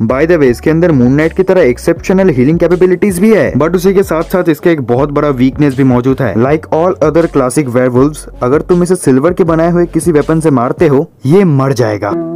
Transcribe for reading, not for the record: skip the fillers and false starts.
By the way इसके अंदर moon night की तरह एक्सेप्शनल हीलिंग कैपेबिलिटीज भी है, बट उसी के साथ साथ इसका एक बहुत बड़ा वीकनेस भी मौजूद है। Like all other classic werewolves, अगर तुम इसे सिल्वर के बनाए हुए किसी वेपन से मारते हो ये मर जाएगा।